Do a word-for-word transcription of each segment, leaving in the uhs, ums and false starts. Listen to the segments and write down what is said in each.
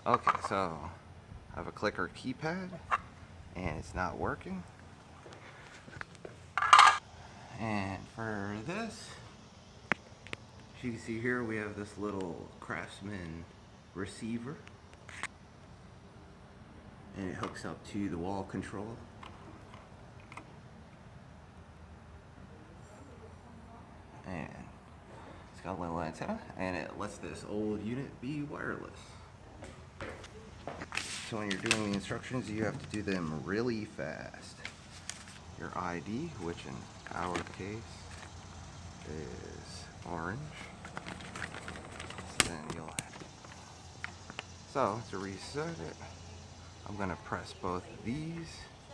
Okay, so I have a clicker keypad and it's not working. And for this, as you can see here, we have this little Craftsman receiver, and it hooks up to the wall control. And it's got a little antenna, and it lets this old unit be wireless. So when you're doing the instructions, you have to do them really fast. Your I D, which in our case is orange. So then you'll so to reset it, I'm gonna press both of these,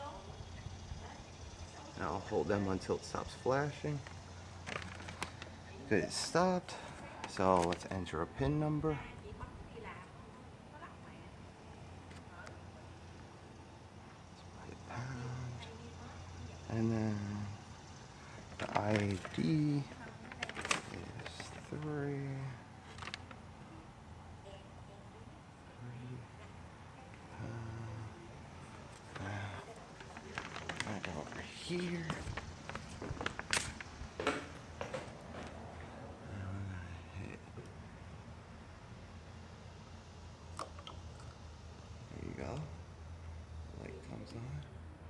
and I'll hold them until it stops flashing. Good, it stopped. So let's enter a PIN number. And then the I D is three. Three. Uh, uh, I go over here. There you go. Light comes on.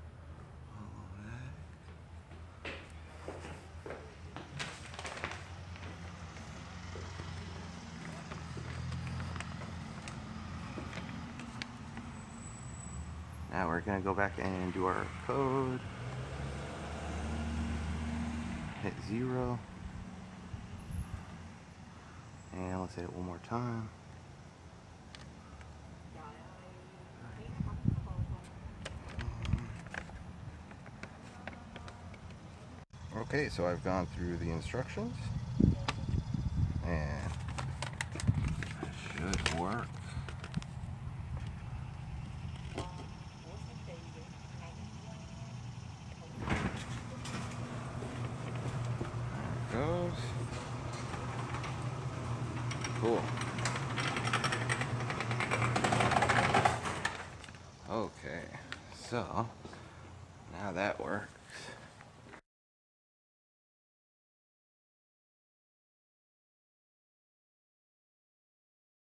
Now we're gonna go back and do our code. Hit zero. And let's hit it one more time. Okay, so I've gone through the instructions and it should work. There it goes. Cool. Okay, so now that works.